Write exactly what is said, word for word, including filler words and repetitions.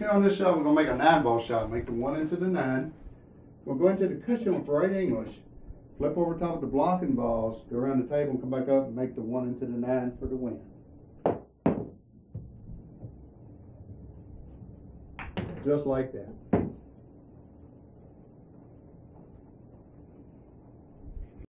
Here on this shot, we're gonna make a nine ball shot. Make the one into the nine. We'll go into the cushion for eight English. Flip over top of the blocking balls, go around the table and come back up and make the one into the nine for the win. Just like that.